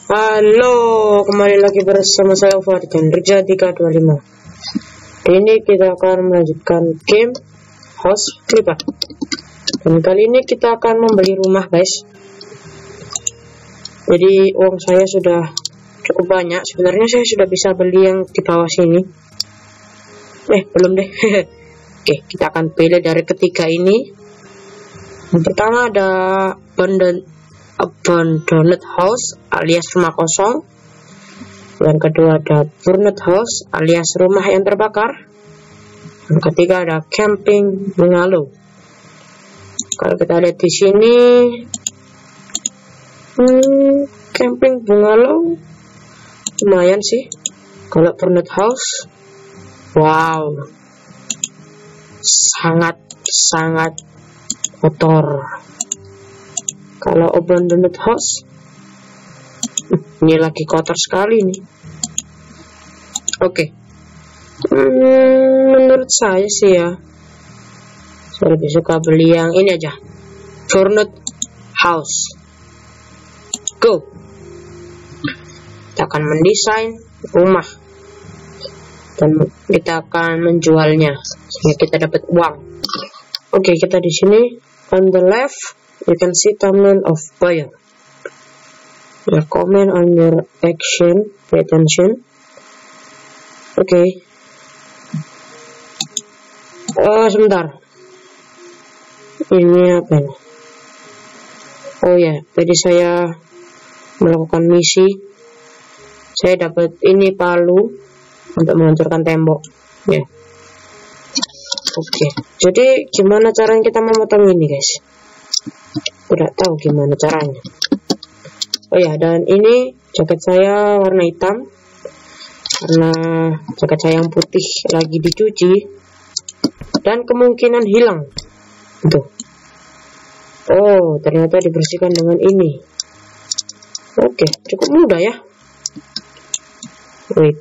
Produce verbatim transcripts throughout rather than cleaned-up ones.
Halo, kembali lagi bersama saya Fadkan Rija tiga dua lima. Ini kita akan melanjutkan game House Flipper. Dan kali ini kita akan membeli rumah, guys. Jadi uang saya sudah cukup banyak. Sebenarnya saya sudah bisa beli yang di bawah sini. Eh, belum deh. Oke, kita akan pilih dari ketiga ini. Yang pertama ada abandoned, abandoned house alias rumah kosong. Yang kedua ada burned house alias rumah yang terbakar. Yang ketiga ada camping bungalow. Kalau kita lihat di sini, hmm, camping bungalow lumayan sih. Kalau burned house, wow, sangat sangat kotor. Kalau abandoned house, ini lagi kotor sekali nih. Oke, okay. hmm, menurut saya sih ya, saya lebih suka beli yang ini aja, burned house. Go. Kita akan mendesain rumah dan kita akan menjualnya sehingga kita dapat uang. Oke, okay, kita di sini on the left you can see thumbnail of buyer. Your comment on your action, pay attention. Oke. Okay. Oh, sebentar. Ini apa ini? Oh ya, tadi saya melakukan misi. Saya dapat ini palu untuk menghancurkan tembok. Ya. Yeah. Oke, okay. Jadi gimana caranya kita memotong ini, guys? Tidak tahu gimana caranya. Oh ya, dan ini jaket saya warna hitam karena jaket saya yang putih lagi dicuci dan kemungkinan hilang. Tuh. Oh, ternyata dibersihkan dengan ini. Oke, okay. Cukup mudah ya. Wait.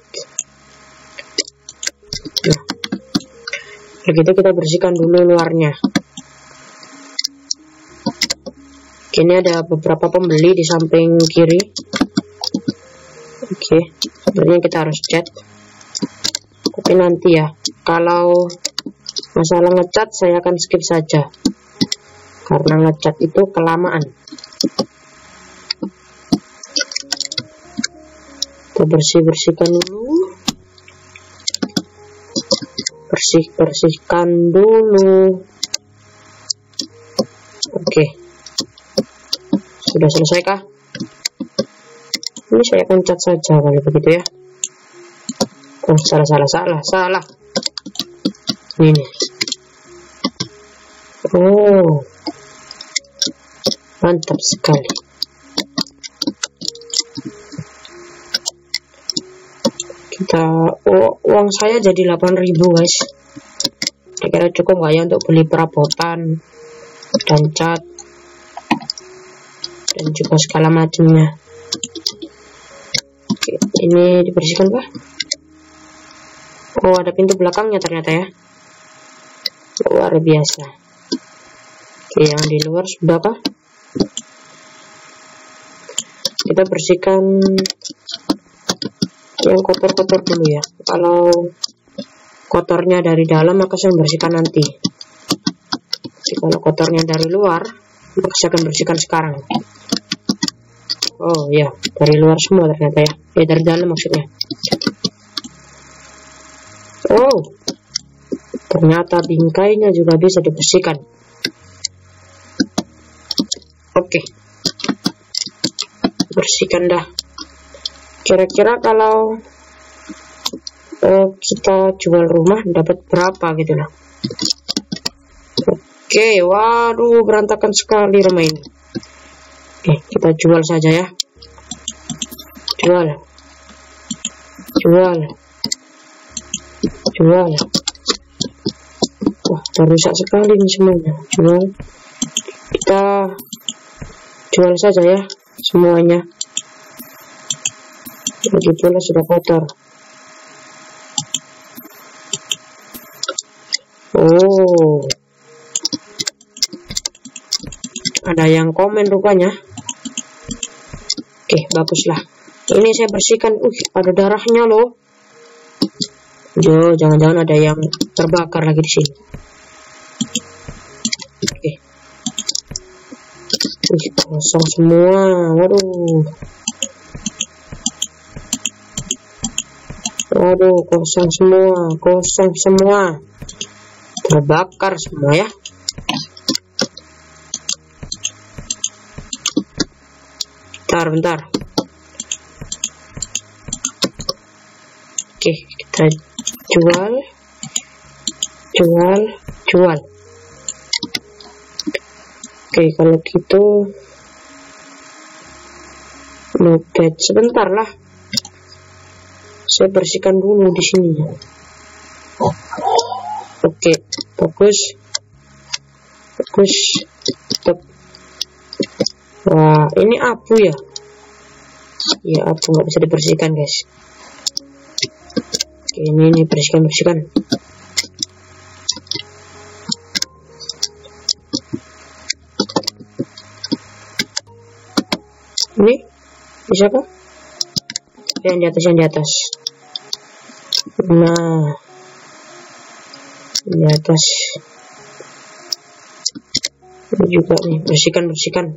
Nah. Begitu kita bersihkan dulu luarnya. Ini ada beberapa pembeli di samping kiri. Oke, sebenarnya kita harus cat. Tapi nanti ya, kalau masalah ngecat saya akan skip saja karena ngecat itu kelamaan. Kita bersih-bersihkan dulu. Bersih-bersihkan dulu. Oke. Sudah selesai kah? Ini saya akan cat saja kalau begitu ya. Oh, salah salah salah salah. Ini. Oh. Mantap sekali. Kita oh, uang saya jadi delapan ribu, guys. Kira-kira cukup nggak ya untuk beli perabotan dan cat dan juga segala macamnya. Oke, ini dibersihkan kah? Oh, ada pintu belakangnya ternyata ya. Luar biasa. Oke, yang di luar sudah kah? Kita bersihkan yang kotor-kotor dulu ya. Kalau kotornya dari dalam maka saya bersihkan nanti. Jadi kalau kotornya dari luar maka saya akan bersihkan sekarang. Oh ya, dari luar semua ternyata ya. Ya, dari dalam maksudnya. Oh, ternyata bingkainya juga bisa dibersihkan. Oke, bersihkan dah. Kira-kira kalau uh, kita jual rumah dapat berapa gitu lah. Oke, waduh berantakan sekali rumah ini. Oke, kita jual saja ya. Jual. Jual. Jual. Wah, rusak sekali ini semuanya. Jual. Kita jual saja ya semuanya. Lagi pula sudah kotor. Oh, ada yang komen rupanya. Oke, baguslah. Ini saya bersihkan. Uh, ada darahnya loh. Yo, jangan-jangan ada yang terbakar lagi di sini. Oke. Uh, kosong semua. Waduh. Waduh, kosong semua, kosong semua. Terbakar semua ya. Bentar, bentar. Oke, kita jual, jual, jual. Oke, kalau gitu, nopet sebentar lah. Saya bersihkan dulu di sini. Oke, bagus, bagus. Tetap. Wah, ini abu ya? Ya, abu nggak bisa dibersihkan, guys. Oke, ini ini bersihkan, bersihkan. Ini bisa kah? Yang di atas, yang di atas. Nah, di atas. Ini juga nih, bersihkan, bersihkan.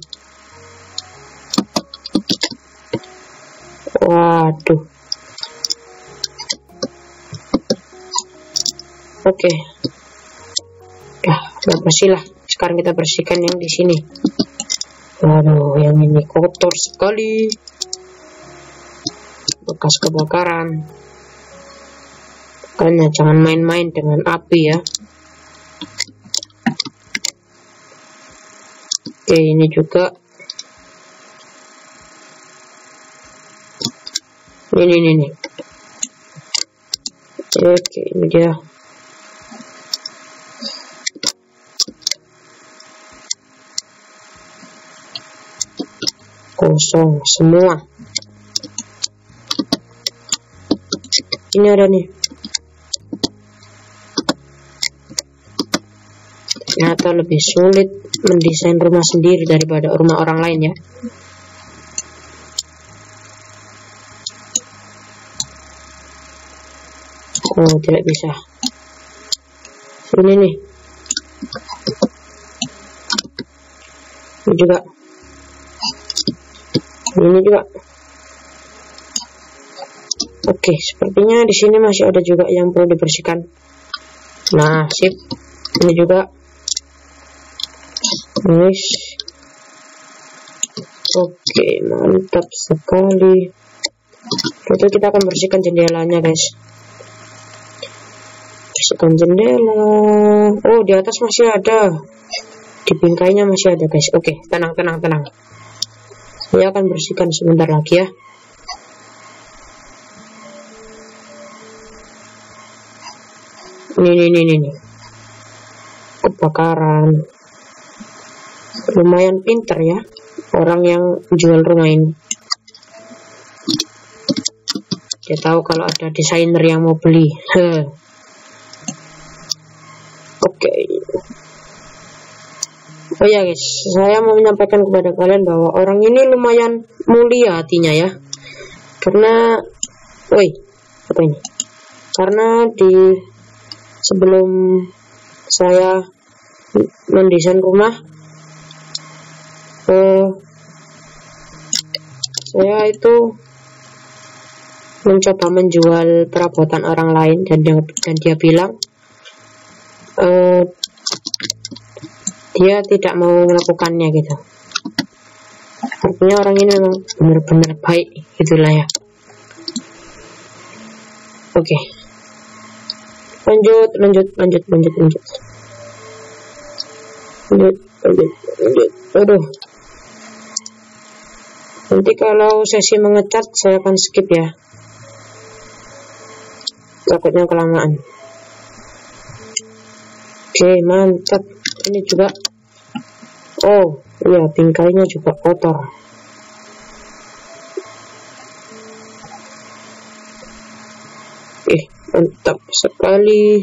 Waduh. Oke. Nah, udah bersih lah. Sekarang kita bersihkan yang di sini. Waduh, yang ini kotor sekali. Bekas kebakaran. Makanya jangan main-main dengan api ya. Oke, ini juga. Ini, ini, ini. Oke, ini dia. Kosong semua. Ini ada nih. Ternyata lebih sulit mendesain rumah sendiri daripada rumah orang lain ya. Oh, tidak bisa. Ini nih. Ini juga. Ini juga. Oke, sepertinya di sini masih ada juga yang perlu dibersihkan. Nah, sip. Ini juga. Nice. Oke, mantap sekali. Itu kita akan bersihkan jendelanya, guys. Bersihkan jendela. Oh, di atas masih ada. Di bingkainya masih ada, guys. Oke, tenang, tenang, tenang. Saya akan bersihkan sebentar lagi ya. Ini, ini, ini, ini. Kebakaran. Lumayan pinter ya orang yang jual rumah ini. Dia tahu kalau ada desainer yang mau beli. Oke. Okay. Oh ya guys, saya mau menyampaikan kepada kalian bahwa orang ini lumayan mulia hatinya ya. Karena, woi, apa ini? Karena di sebelum saya mendesain rumah, eh, saya itu mencoba menjual perabotan orang lain dan dia, dan dia bilang eh, dia tidak mau melakukannya gitu. Artinya orang ini memang benar-benar baik gitulah ya. Oke. Okay. Lanjut, lanjut, lanjut, lanjut, lanjut. Lanjut, lanjut, lanjut. Aduh. Nanti kalau sesi mengecat saya akan skip ya. Takutnya kelamaan. Oke, mantap. Ini juga. Oh, iya, bingkainya juga kotor. Eh, mantap sekali.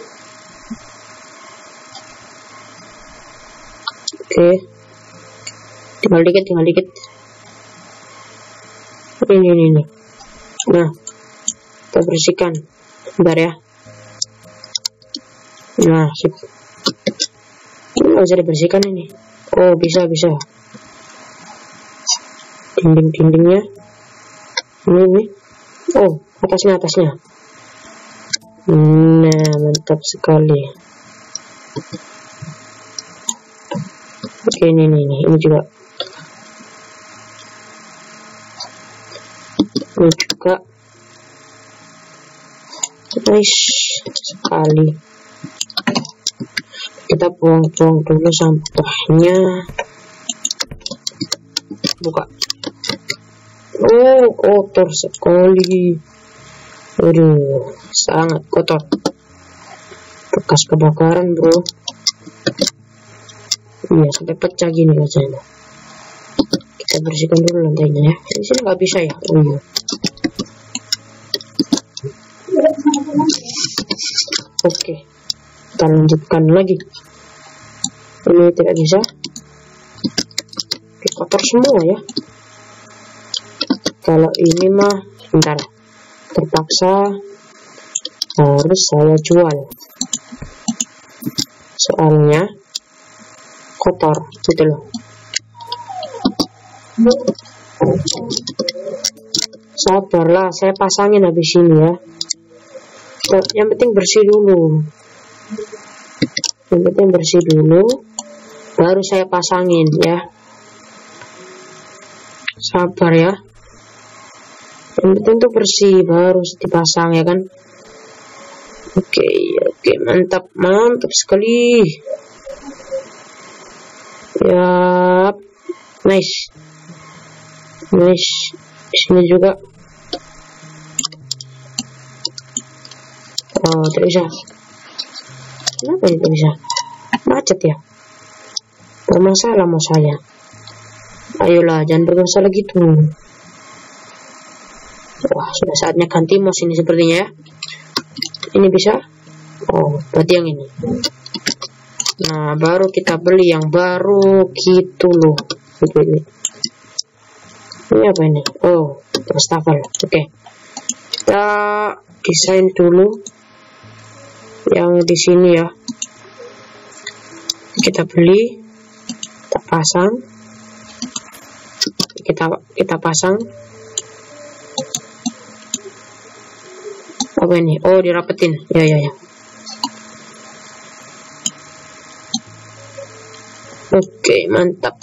Oke. tinggal dikit tinggal dikit ini ini, ini. Nah, kita bersihkan bentar ya. Nah, sip. Ini nggak bisa dibersihkan ini. Oh, bisa bisa. Dinding-dindingnya ini, ini. Oh, atasnya atasnya. Nah, mantap sekali. Oke, ini ini ini, ini juga. Ini juga. Nice sekali. Kita buang-buang dulu sampahnya. Buka. Oh, kotor sekali. Aduh, sangat kotor. Bekas kebakaran, bro. Iya, sampai pecah gini kacanya. Kita bersihkan dulu lantainya ya. Di sini nggak bisa ya. Oh iya. Oke, kita lanjutkan lagi. Ini tidak bisa. Oke, kotor semua ya. Kalau ini mah bentar, terpaksa harus saya jual. Soalnya kotor gitu loh. Sabarlah, saya pasangin habis ini ya. Yang penting bersih dulu. Yang penting bersih dulu, baru saya pasangin ya. Sabar ya. Yang penting tuh bersih, baru dipasang ya kan. Oke, oke, mantap, mantap sekali. Ya, nice, nice. Di sini juga. Oh, tidak bisa. Kenapa ini tidak bisa? Macet ya? Bermasalah mau saya. Ayolah, jangan bermasalah gitu. Wah, sudah saatnya ganti mouse ini sepertinya ya. Ini bisa? Oh, berarti yang ini. Nah, baru kita beli yang baru gitu loh. Ini, ini apa ini? Oh, wastafel. Oke. Okay. Kita desain dulu yang di sini ya. Kita beli, kita pasang, kita kita pasang. Apa ini? Oh, dirapetin. Ya ya ya. Oke, mantap.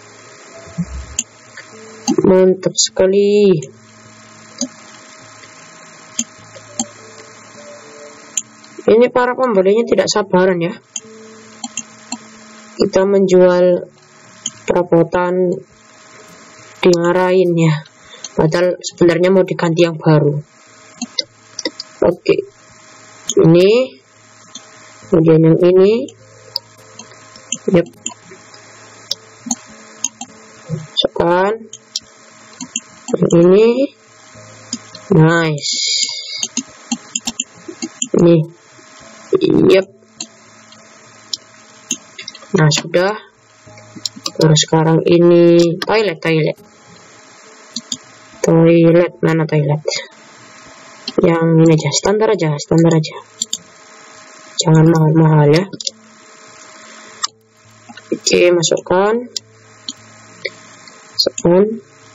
Mantap sekali. Ini para pembelinya tidak sabaran ya. Kita menjual perabotan dimarahin ya. Padahal sebenarnya mau diganti yang baru. Oke. Ini. Kemudian yang ini. Yep. Masukkan. Yang ini. Nice. Ini. Yep. Nah, sudah. Terus sekarang ini toilet, toilet. Toilet, mana toilet? Yang ini aja, standar aja, standar aja. Jangan mahal-mahal ya. Oke, masukkan. Masukkan.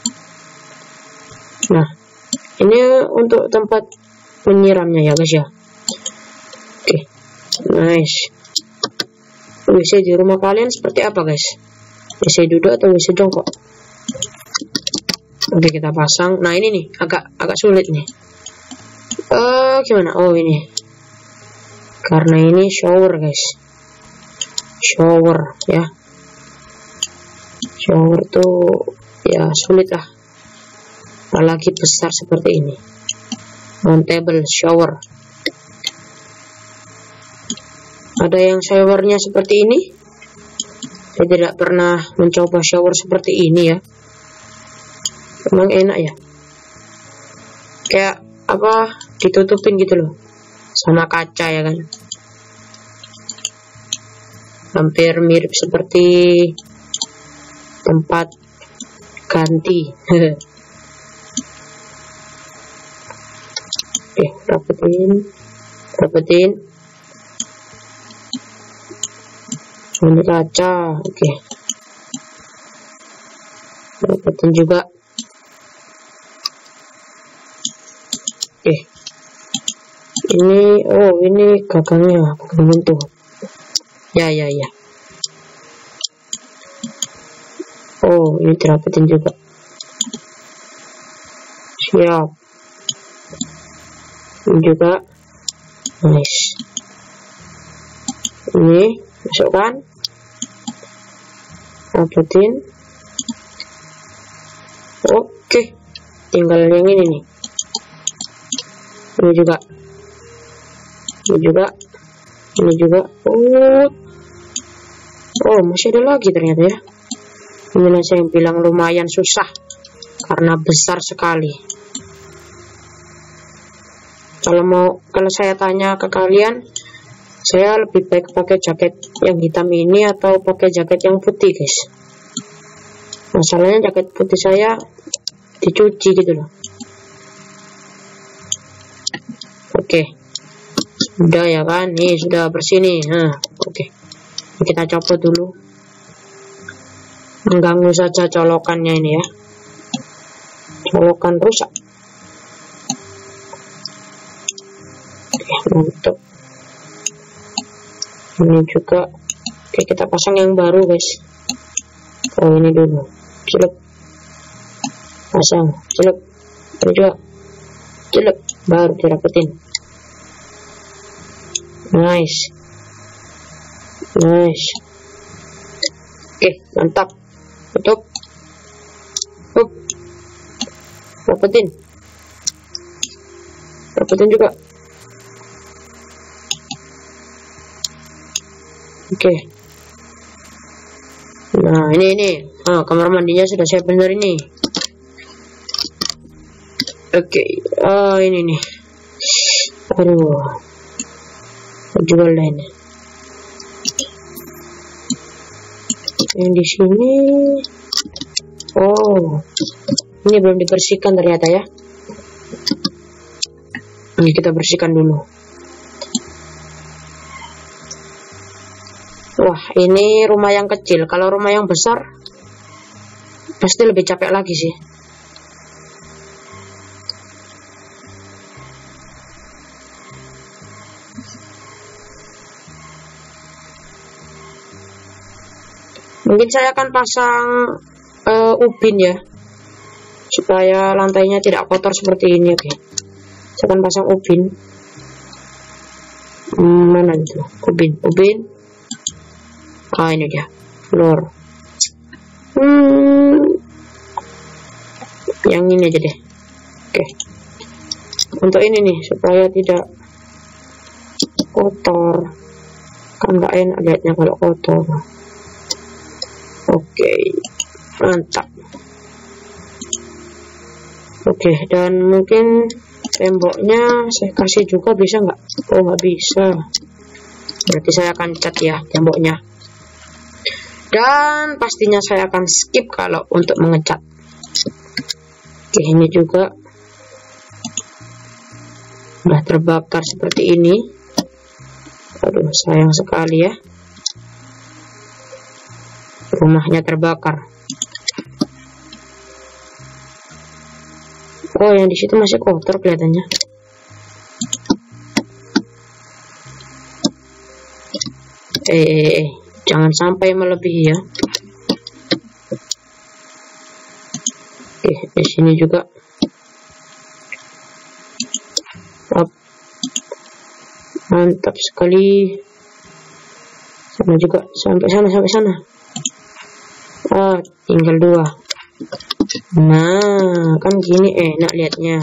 Nah, ini untuk tempat penyiramnya ya guys ya. Oke, nice. W C di rumah kalian seperti apa guys? W C duduk atau W C jongkok? Oke, kita pasang. Nah, ini nih agak agak sulit nih. Eh, uh, gimana? Oh, ini. Karena ini shower guys. Shower ya. Shower tuh ya sulit lah. Apalagi besar seperti ini. Mountable shower. Ada yang showernya seperti ini. Saya tidak pernah mencoba shower seperti ini ya. Emang enak ya. Kayak apa, ditutupin gitu loh sama kaca ya kan. Hampir mirip seperti tempat ganti. Oke, rapetin, rapetin. Ini kaca, oke. Rapetin juga. Oke. Ini, oh ini gagangnya, gagang buntu. Ya, ya, ya. Oh, ini dirapetin juga. Siap. Ini juga. Nice. Ini masukkan. Rapetin. Oke. Tinggal yang ini nih. Ini juga. Ini juga. Ini juga. Oh. Oh, masih ada lagi ternyata ya. Ini saya bilang lumayan susah karena besar sekali. Kalau mau, kalau saya tanya ke kalian, saya lebih baik pakai jaket yang hitam ini atau pakai jaket yang putih, guys. Masalahnya jaket putih saya dicuci gitu loh. Oke, sudah ya kan? Nih sudah bersih nih. Nah, oke, kita copot dulu. Mengganggu saja colokannya ini ya. Colokan rusak. Oke, mantap. Ini juga. Oke, kita pasang yang baru, guys. Oh, ini dulu. Celup. Pasang. Celup. Ini juga. Celup. Baru dirapetin. Nice. Nice. Oke, mantap. Tutup. Up. Rapetin. Rapetin juga. Oke. Nah, ini ini. Ah, kamar mandinya sudah saya bener ini. Oke. Ah, ini nih. Aduh. Jual lain. Yang di sini. Oh. Ini belum dibersihkan ternyata ya. Ini kita bersihkan dulu. Wah, ini rumah yang kecil. Kalau rumah yang besar pasti lebih capek lagi sih. Mungkin saya akan pasang uh, ubin ya, supaya lantainya tidak kotor seperti ini. Oke, saya akan pasang ubin. Hmm, mana itu? Ubin, ubin. Ah, ini dia, floor. Hmm, yang ini aja deh. Oke, untuk ini nih supaya tidak kotor. Kan nggak enak lihatnya kalau kotor. Oke, mantap. Oke, dan mungkin temboknya saya kasih juga, bisa nggak? Oh, nggak bisa. Berarti saya akan cat ya temboknya. Dan pastinya saya akan skip kalau untuk mengecat. Oke, ini juga udah terbakar seperti ini. Aduh, sayang sekali ya. Rumahnya terbakar. Oh, yang di situ masih kotor kelihatannya. Eh, eh, eh, jangan sampai melebihi ya. Oke, di sini juga. Up. Mantap sekali. Sana juga, sampai sana, sampai sana. Ah, tinggal dua. Nah, kan gini enak lihatnya.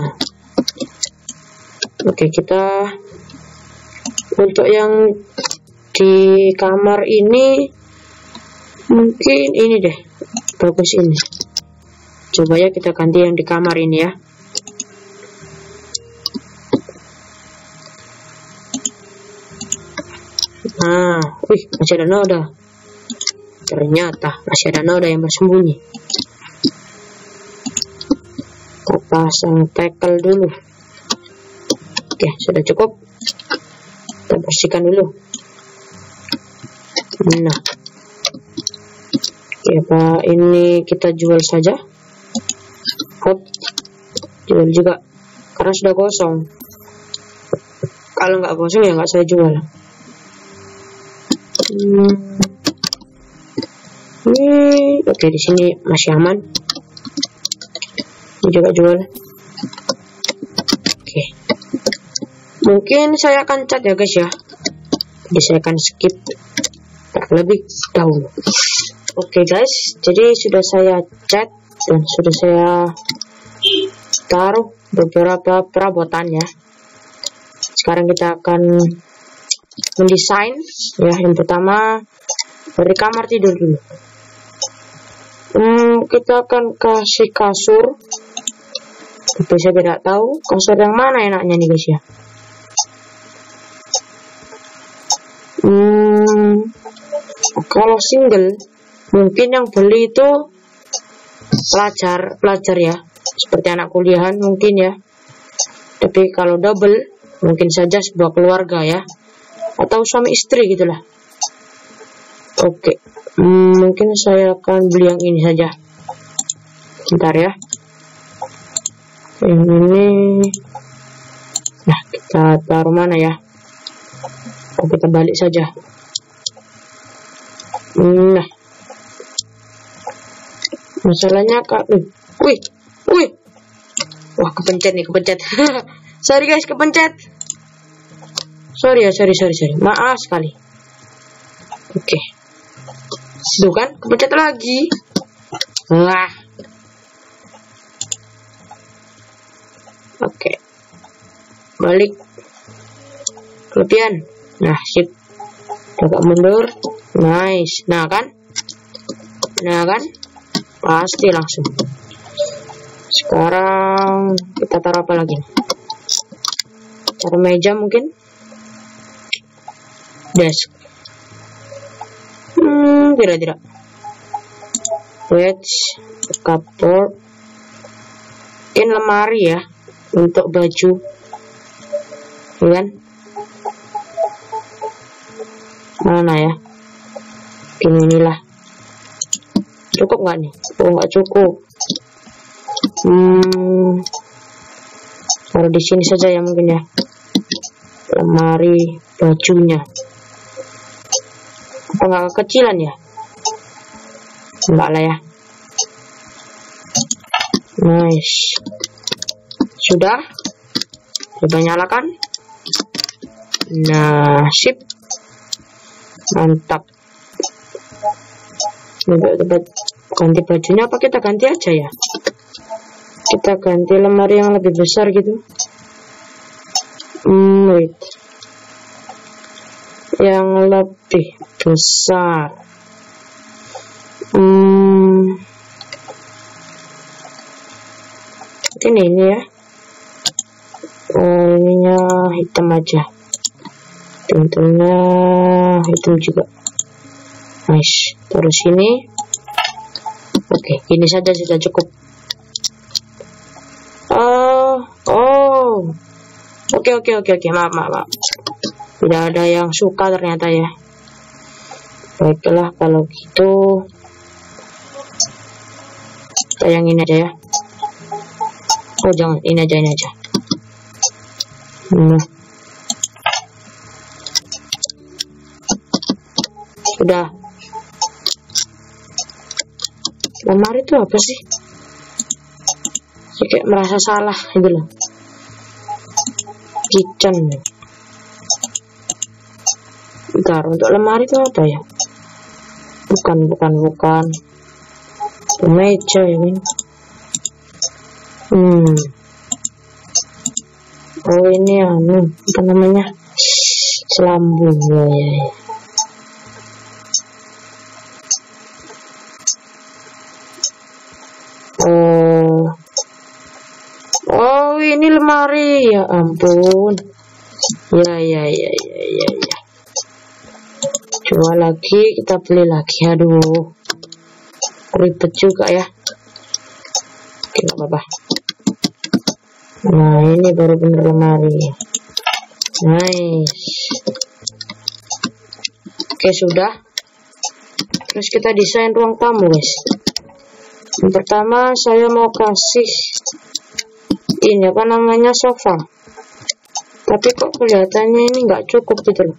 Oke, kita untuk yang di kamar ini mungkin ini deh, bagus ini. Coba ya kita ganti yang di kamar ini ya. Nah, wih, masih ada noda. ternyata masih ada noda yang bersembunyi. Kita pasang tackle dulu. Oke, sudah cukup. Kita bersihkan dulu. Nah, ya Pak, ini kita jual saja. Hop, jual juga karena sudah kosong. Kalau nggak kosong ya nggak saya jual. Hmm. Ini oke, di sini masih aman. Ini juga jual. Oke, mungkin saya akan cat ya guys ya. Jadi saya akan skip terlebih dahulu. Oke guys, jadi sudah saya cat dan sudah saya taruh beberapa perabotan ya. Sekarang kita akan mendesain ya. Yang pertama dari kamar tidur dulu. Hmm, kita akan kasih kasur. Tapi saya tidak tahu kasur yang mana enaknya nih guys ya. Hmm, kalau single mungkin yang beli itu pelajar pelajar ya, seperti anak kuliahan mungkin ya. Tapi kalau double mungkin saja sebuah keluarga ya, atau suami istri gitulah. Oke, hmm, mungkin saya akan beli yang ini saja. Bentar ya. Yang ini, nah kita taruh mana ya? Oh, kita balik saja. Nah, masalahnya kak, wih, wih, wah kepencet nih, kepencet. Sorry guys, kepencet. Sorry ya, sorry, sorry, sorry. Maaf sekali. Oke, itu kan kepencet lagi. Wah. Oke, balik. Kelebihan. Nah, sip. Agak mundur. Nice. Nah kan? Nah kan? Pasti langsung. Sekarang kita taruh apa lagi? Taruh meja mungkin? Desk. Hmm, tidak tidak. Wedge, cupboard. Mungkin lemari ya untuk baju. Ya kan? Mana ya? Ini inilah. Cukup nggak nih? Oh, nggak cukup. Hmm, taruh di sini saja ya mungkin ya. Lemari bajunya. Apa nggak kekecilan ya? Enggak lah ya. Nice. Sudah. Coba nyalakan. Nah, sip. Mantap. Untuk tempat ganti bajunya apa kita ganti aja ya? Kita ganti lemari yang lebih besar gitu. Hmm, wait. Yang lebih besar. Hmm. Ini ini ya. Oh, ininya hitam aja. Tentunya hitam juga. Nice. Terus sini. Oke, ini saja sudah cukup. Oh, oh. Oke, oke, oke, oke. Maaf, maaf, maaf. Tidak ada yang suka ternyata ya. Baiklah kalau gitu. Kita yang ini aja ya. Oh, jangan. Ini aja, ini aja. Nah. Sudah. Lemari itu apa sih? Saya kayak merasa salah gitu loh. Kitchen. Bentar, untuk lemari itu apa ya? Bukan, bukan, bukan. Meja ya kan? Hmm. Oh ini anu, apa namanya? Selambung ya, ya, ya. Oh, oh ini lemari ya ampun. Ya ya ya ya ya ya. Dua lagi, kita beli lagi. Aduh, ribet juga ya. Oke, gak apa-apa. Nah, ini baru bener lemari. Nice. Oke, sudah. Terus kita desain ruang tamu, guys. Yang pertama saya mau kasih ini apa namanya, sofa. Tapi kok kelihatannya ini nggak cukup gitu loh.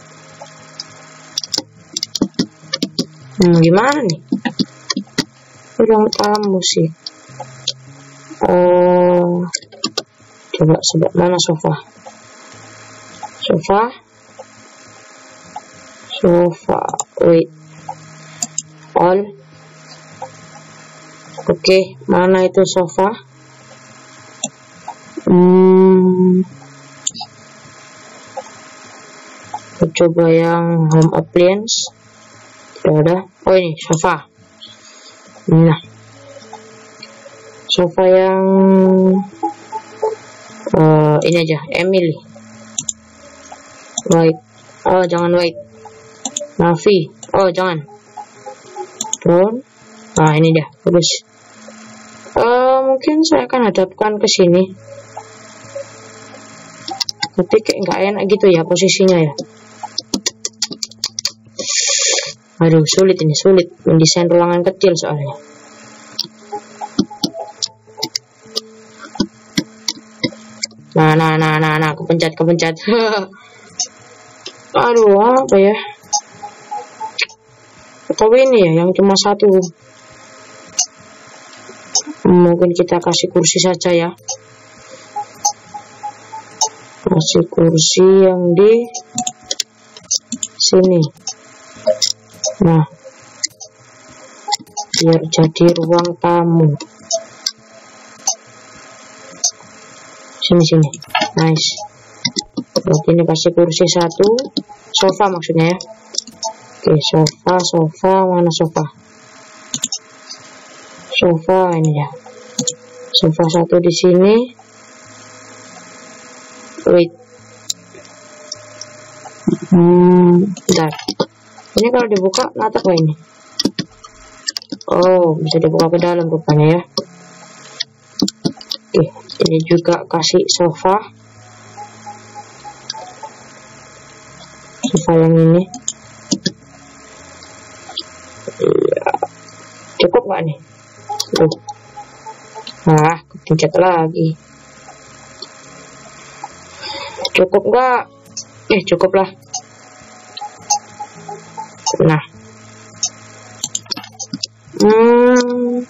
Hmm, gimana nih? Ruang tamu sih. Uh, coba sebut mana sofa? Sofa. Sofa. Wait. All. Oke, okay, mana itu sofa? Hmm. Coba yang home appliance. Tidak ada. Oh, ini sofa. Nah, sofa yang uh, ini aja, Emily. White. Oh, jangan white. Navy. Oh, jangan. Brown. Nah, ini dia, bagus. Uh, mungkin saya akan hadapkan ke sini. Tapi kayak nggak enak gitu ya posisinya ya. Aduh, sulit ini, sulit mendesain ruangan kecil soalnya. Nah, nah, nah, nah, nah, kepencet, kepencet. Aduh, apa ya? Atau ini ya, yang cuma satu. Mungkin kita kasih kursi saja ya. Kasih kursi yang di sini. Nah, biar jadi ruang tamu. Sini sini, nice. Berarti ini kasih kursi satu, sofa maksudnya ya. Oke, sofa, sofa, mana sofa? Sofa ini ya. Sofa satu di sini. Wait. Hmm, bentar. Ini kalau dibuka natap gak ini? Oh, bisa dibuka ke dalam rupanya ya. Oke, ini juga kasih sofa. Sofa yang ini. Cukup gak nih? Tuh. Nah, kepencet lagi. Cukup gak? Eh, cukup lah. Nah, hmm,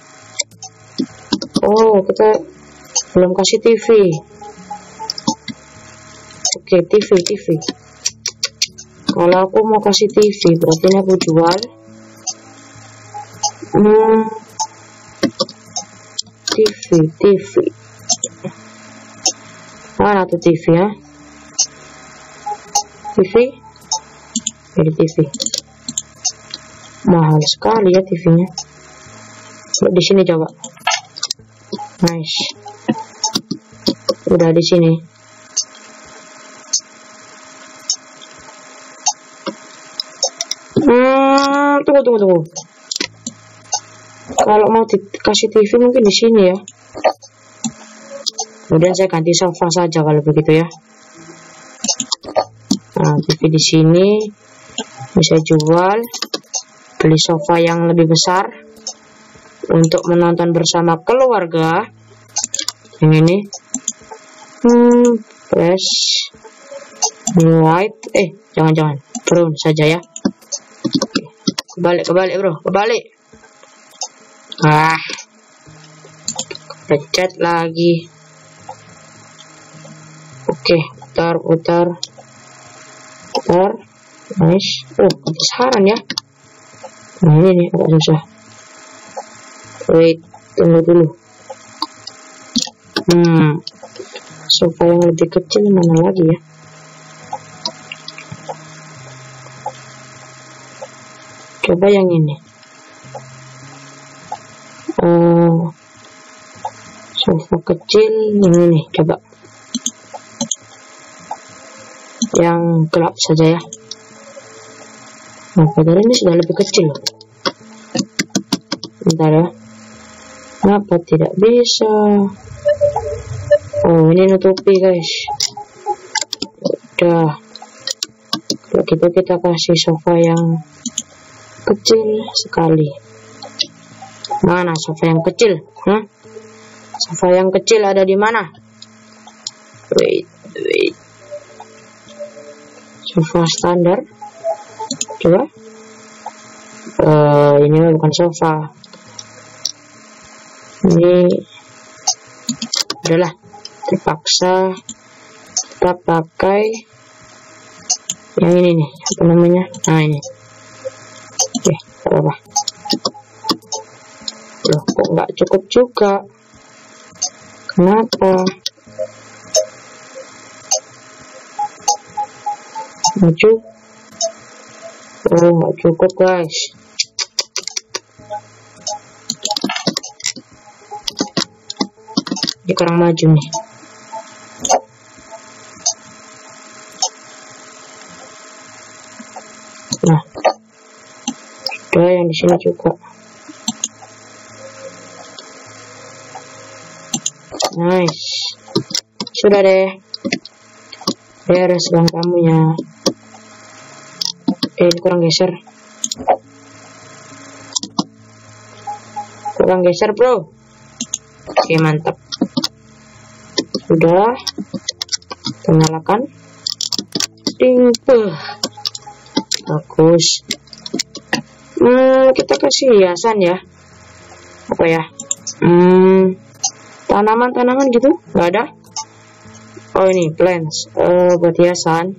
oh kita belum kasih T V. Oke, T V, T V. Kalau aku mau kasih T V, berarti ini aku jual. Hmm, T V, T V. Mana tuh T V ya? T V, jadi T V. Mahal sekali ya T V-nya. Coba di sini coba. Nice. Udah di sini. Hmm, tunggu tunggu tunggu. Kalau mau dikasih T V mungkin di sini ya. Kemudian saya ganti sofa saja kalau begitu ya. Nah, T V di sini bisa jual. Beli sofa yang lebih besar untuk menonton bersama keluarga. Yang ini. Hmm, press white. Eh, jangan-jangan brown saja ya. Kebalik, kebalik bro, kebalik. Ah, pencet lagi. Oke, putar, putar, putar. Nice. Oh, kebesaran ya. Nah, ini nih agak susah. Wait, tunggu dulu. Hmm, sofa yang lebih kecil mana lagi ya? Coba yang ini. Oh, sofa kecil yang ini. Coba yang gelap saja ya. Nah, padahal ini sudah lebih kecil. Bentar ya. Kenapa tidak bisa? Oh, ini nutupi guys. Udah. Kalau gitu kita kasih sofa yang kecil sekali. Mana sofa yang kecil? Hah? Sofa yang kecil ada di mana? Wait, wait. Sofa standar. Coba. Uh, ini bukan sofa. Ini adalah terpaksa kita pakai yang ini nih, apa namanya? Nah ini. Oke, apa? Loh, kok nggak cukup juga? Kenapa? Maju. Oh, nggak cukup guys. Ini kurang maju nih. Nah, ada yang di sini juga. Nice, sudah deh. Beres bang tamunya. Eh, kurang geser. Kurang geser bro. Oke, mantap. Sudah. Kita nyalakan. Ding, puh. Bagus. Hmm, kita kasih hiasan ya. Apa ya? Hmm, tanaman-tanaman gitu? Nggak ada? Oh ini plants. Uh, buat hiasan.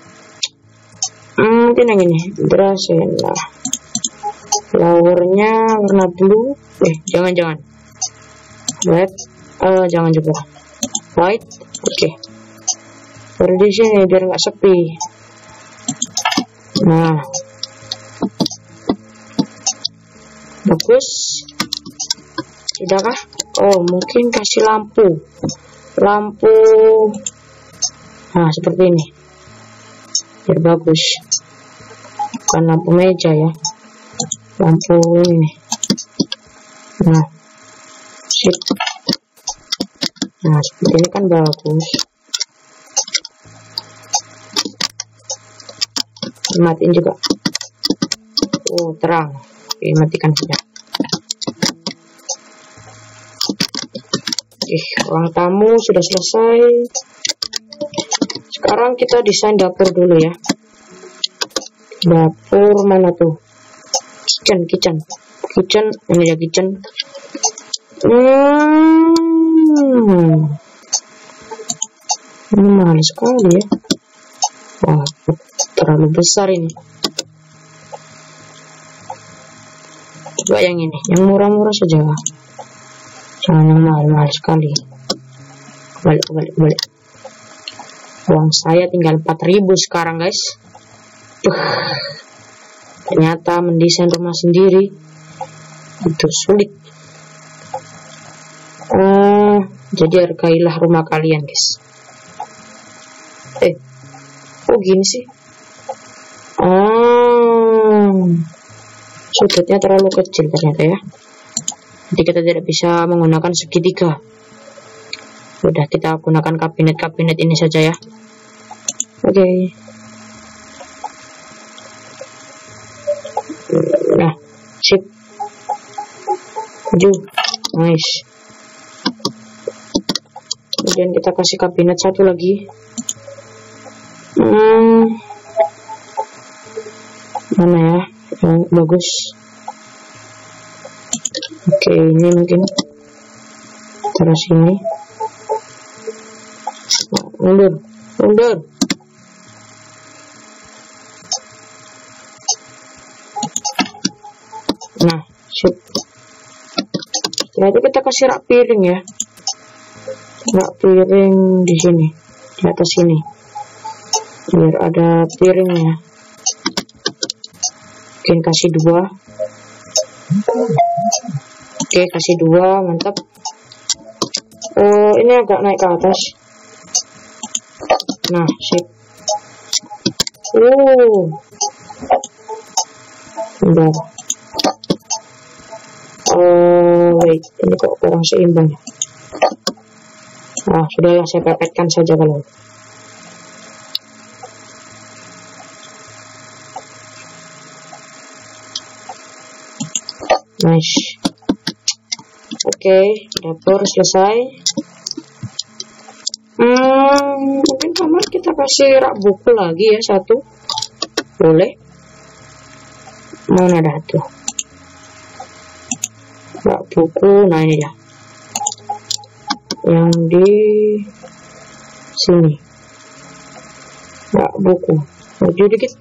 Hmm, mungkin yang ini. Dracena. Flowernya warna blue. Eh, jangan-jangan. Red. Uh, jangan juga. White. Oke. Okay. Baru di sini biar nggak sepi. Nah, bagus. Tidakkah? Oh, mungkin kasih lampu. Lampu. Nah, seperti ini. Biar bagus. Bukan lampu meja ya. Lampu ini nih. Nah, sip. Nah, seperti ini kan bagus. Matiin juga. Oh, terang. Oke, matikan saja. Oke, ruang tamu sudah selesai. Sekarang kita desain dapur dulu ya. Dapur mana tuh? Kitchen, kitchen. Kitchen, ini ya kitchen. Hmm. Ini mahal sekali ya. Wah, terlalu besar ini. Coba yang ini, yang murah-murah saja. Jangan yang mahal-mahal sekali. Kembali, kembali, kembali. Uang saya tinggal empat ribu sekarang guys. Puh. Ternyata mendesain rumah sendiri itu sulit. Uh, jadi hargailah rumah kalian guys. Eh, kok gini sih? Ah, sudutnya terlalu kecil ternyata ya. Jadi kita tidak bisa menggunakan segitiga. Udah, kita gunakan kabinet-kabinet ini saja ya. Oke. Okay. Nah, sip. Maju. Nice. Kemudian kita kasih kabinet satu lagi. Hmm. Mana ya? Yang bagus. Oke, ini mungkin taruh sini. Nah, mundur, mundur. Nah, sip. Setelah itu kita kasih rak piring ya. Rak piring di sini, di atas sini. Biar ada piringnya. Mungkin kasih dua. Oke, kasih dua, mantap. Uh, ini agak naik ke atas. Nah, sip. Uh, Bentar. Oh wait, ini kok kurang seimbang. Nah, sudahlah, saya pepetkan saja kalau. Nice. Oke, okay, dapur selesai. Hmm, mungkin kamar kita kasih rak buku lagi ya, satu. Boleh. Mana dah tuh? Rak buku, nah ini ya. Yang di sini. Rak buku. Maju dikit.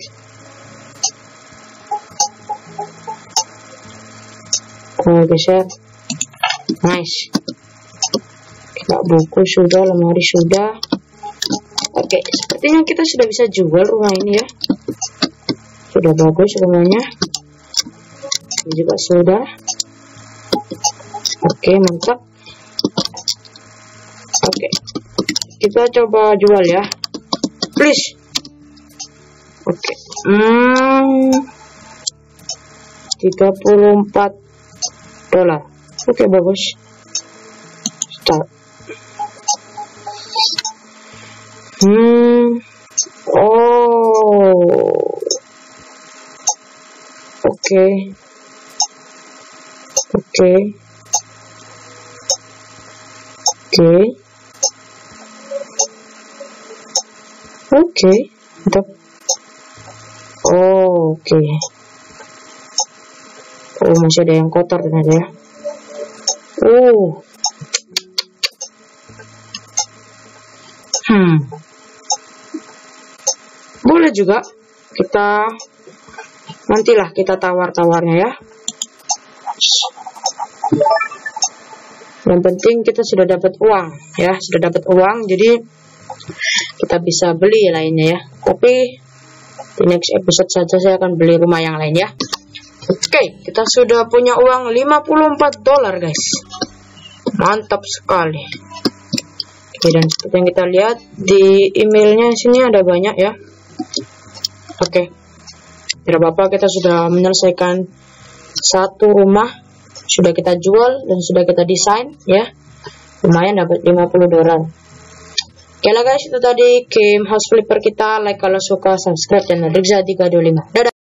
Oh, geser. Nice. Rak buku sudah, lemari sudah. Oke, sepertinya kita sudah bisa jual rumah ini ya. Sudah bagus rumahnya. Ini juga sudah. Oke, mantap. Oke, kita coba jual ya, please. Oke, hmm, tiga puluh empat dolar. Oke, bagus. Start. Hmm, oh, oke, oke, oke. Oke, mantap. Oh, oke. Okay. Oh, masih ada yang kotor ternyata ya. Oh. Hmm. Boleh juga kita nantilah kita tawar-tawarnya ya. Yang penting kita sudah dapat uang ya, sudah dapat uang, jadi kita bisa beli lainnya ya. Tapi di next episode saja saya akan beli rumah yang lain ya. Oke, okay, kita sudah punya uang lima puluh empat dolar guys. Mantap sekali. Oke, dan seperti yang kita lihat di emailnya sini ada banyak ya. Oke, okay. Tidak apa-apa, kita sudah menyelesaikan satu rumah, sudah kita jual dan sudah kita desain ya. Lumayan dapat lima puluh dolar. Oke lah guys, itu tadi game house flipper kita. Like kalau suka, subscribe channel Rizza tiga dua lima. Dadah.